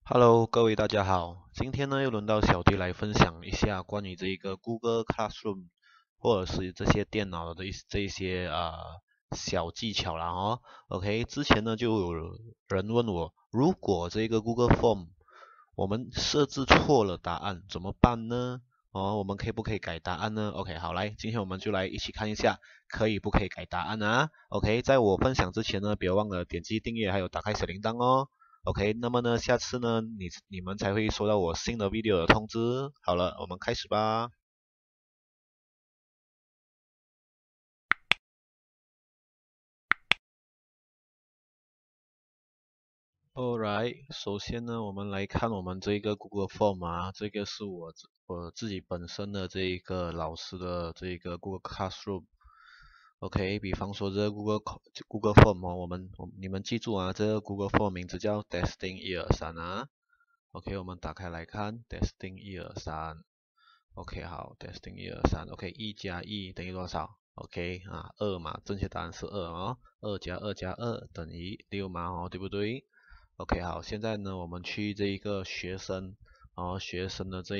Hello，各位大家好，今天呢又轮到小迪来分享一下关于这一个 Google Classroom 或者是这些电脑的这一些小技巧啦哦。OK，之前呢就有人问我，如果这个 Google Form 我们设置错了答案怎么办呢？我们可不可以改答案呢？OK，好，来，今天我们就来一起看一下可以不可以改答案啊。OK，在我分享之前呢，别忘了点击订阅还有打开小铃铛哦。OK，那么呢，下次呢，你们才会收到我新的 video 的通知。好了，我们开始吧。Alright，首先呢，我们来看我们这个 Google Form 啊，这个是我自己本身的这一个老师的这一个 Google Classroom。OK，比方说这个 Google Form 哦，你们记住啊，这个 Google Form 名字叫 Testing 123啊。OK，我们打开来看 Testing 123。OK，好，testing 123，OK，1+1等于多少？OK 啊，2嘛，正确答案是2哦，2+2+2等于6嘛，哦，对不对？OK，好，现在呢，我们去这一个学生的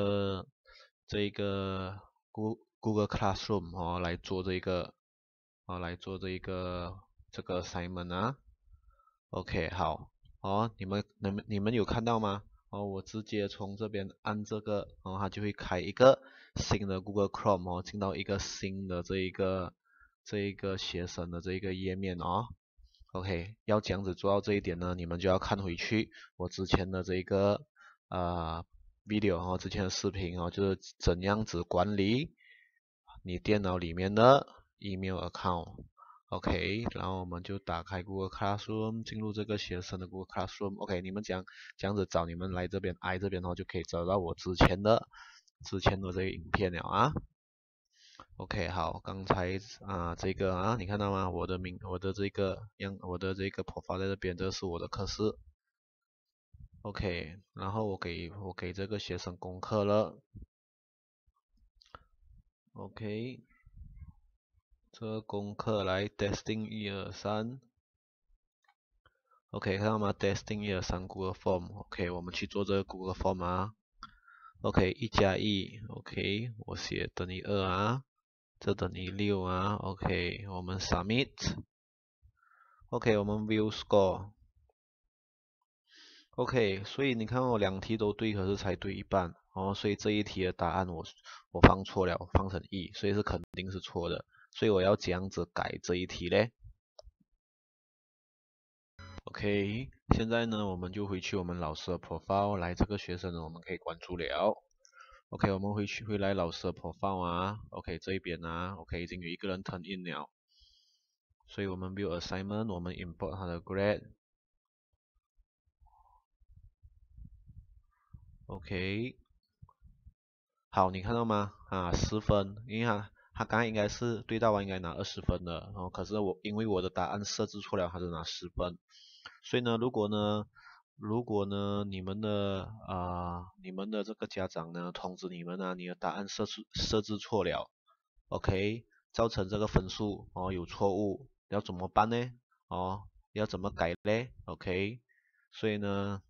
这一个 Google Classroom 来做这个 assignment 啊。OK，好，你们有看到吗？我直接从这边按这个，它就会开一个新的 Google Chrome 进到一个新的这一个学生的这一个页面哦。OK，要这样子做到这一点呢，你们就要看回去我之前的这一个video 之前的视频就是怎样子管理你电脑里面的 email account。OK，然后我们就打开 Google Classroom，进入这个学生的 Google Classroom。OK，你们这样子找，你们来这边 I 这边就可以找到我之前的这个影片了啊。OK，好，刚才这个你看到吗？我的这个 profile 在这边，这是我的课室。OK，然后我给这个学生功课了。OK，这个功课来 testing 123。OK，看到吗？testing 123 Google Form。OK，我们去做这个 Google Form 啊。OK，1+1。OK，我写等于2啊，这等于6啊。OK，我们 submit。OK，我们 view score。OK，所以你看我两题都对，可是才对一半所以这一题的答案我放错了，放成1，所以是肯定是错的。所以我要这样子改这一题嘞。OK，现在呢我们就回去我们老师的 profile，来这个学生呢我们可以关注了。OK，我们回来老师的 profile 啊。OK，这一边OK 已经有一个人 turn in 了，所以我们 view assignment，我们 import 他的 grade。OK，好，你看到吗？10分，因为他刚才应该是对答完应该拿20分的，可是因为我的答案设置错了，他就拿10分。所以呢，如果呢你们的这个家长呢通知你们你的答案设置错了，OK，造成这个分数有错误，要怎么办呢？要怎么改嘞？OK，所以呢。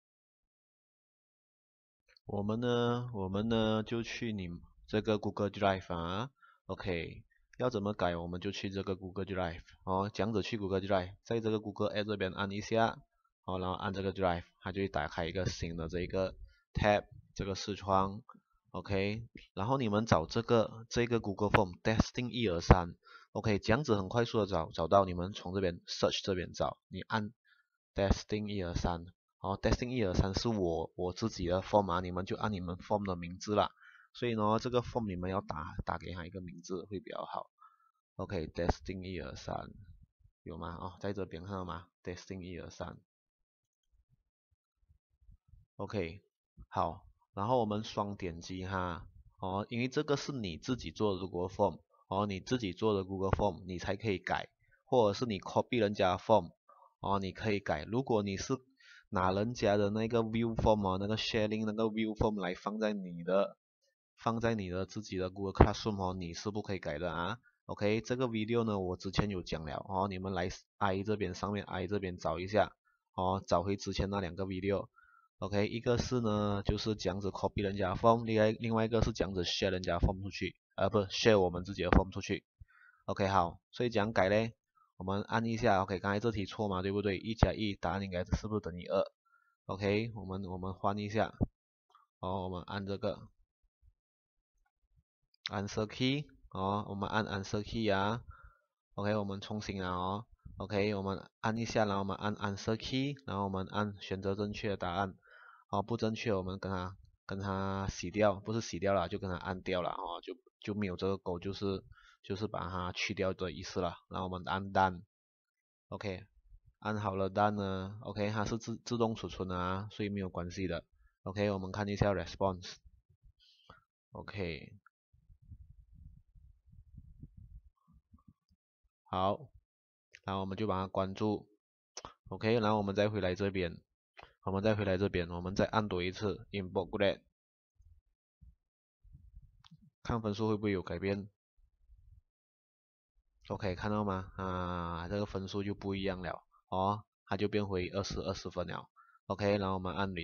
我们呢就去你这个 Google Drive OK，要怎么改我们就去这个 Google Drive 这样子去 Google Drive，在这个 Google App 这边按一下然后按这个 Drive，它就会打开一个新的这个 Tab 这个视窗，OK，然后你们找这个 Google Form Testing 123，OK，这样子很快速的找到，你们从这边 Search 这边找，你按 Testing 123。testing 123是我自己的 form 你们就按你们 form 的名字啦。所以呢，这个 form 你们要打给他一个名字会比较好。OK，testing 123有吗？在这边看到吗？testing 123。OK，好，然后我们双点击因为这个是你自己做的 Google Form，你自己做的 Google Form 你才可以改，或者是你 copy 人家的 form，你可以改。如果你是拿人家的那个 view form 那个 sharing 那个 view form 来放在你的自己的 Google Classroom 你是不可以改的OK，这个 video 呢我之前有讲了你们来 I 这边上面 I 这边找一下找回之前那2个 video。 OK， 一个是呢就是这样子 copy 人家 form， 另外一个是这样子 share 人家 form 出去，不 share 我们自己的 form 出去。OK， 好，所以怎样改嘞？我们按一下 OK， 刚才这题错嘛，对不对？1加1答案应该是不是等于2 ？OK， 我们换一下，我们按这个 answer key， 我们按 answer key 啊。OK， 我们重新啊OK， 我们按一下，然后我们按 answer key， 然后我们按选择正确的答案。不正确我们跟它洗掉，不是洗掉了，就跟它按掉了就没有这个勾，就是把它去掉的意思了。然后我们按 done，OK， 按好了 done 呢 ，OK， 它是自动储存啊，所以没有关系的。OK， 我们看一下 response，OK， 好，然后我们就把它关注 ，OK， 然后我们再回来这边，我们再按多一次 import grade， 看分数会不会有改变。OK， 看到吗？这个分数就不一样了它就变回20分了。OK， 然后我们按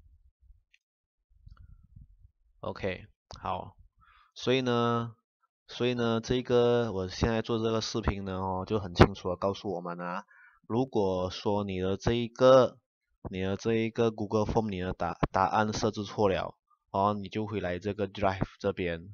return。OK， 好，所以呢，这个我现在做这个视频呢就很清楚的告诉我们啊，如果说你的这一个 Google Form 你的答案设置错了你就回来这个 Drive 这边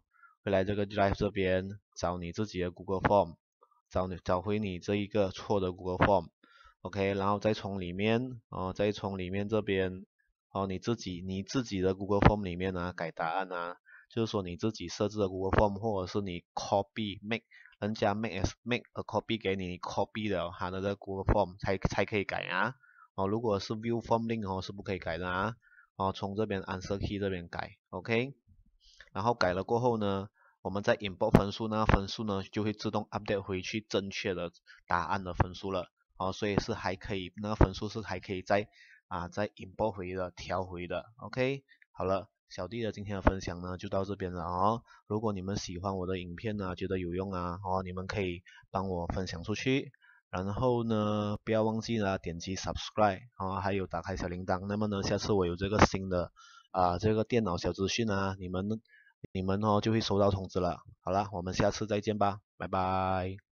找你自己的 Google Form， 找回你这一个错的 Google Form，OK， 然后再从里面这边你自己的 Google Form 里面改答案就是说你自己设置的 Google Form， 或者是你 copy make 人家 make a copy 给你 copy 的他的这个 Google Form 才可以改如果是 View Form Link 是不可以改的从这边 Answer Key 这边改 OK， 然后改了过后呢，我们再 import 分数呢就会自动 update 回去正确的答案的分数了所以是还可以那个分数是还可以再import 回的调回的 OK。 好了，小弟的今天的分享呢就到这边了如果你们喜欢我的影片觉得有用你们可以帮我分享出去，然后呢不要忘记了点击 subscribe 还有打开小铃铛。那么呢下次我有这个新的这个电脑小资讯你们就会收到通知了。好了，我们下次再见吧，拜拜。